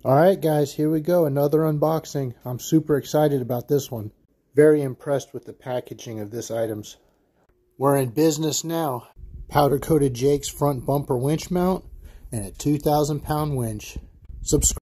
Alright guys, here we go, another unboxing. I'm super excited about this one. Very impressed with the packaging of this items. We're in business now. Powder coated JAKES front bumper winch mount and a 2,000 pound winch. Subscribe.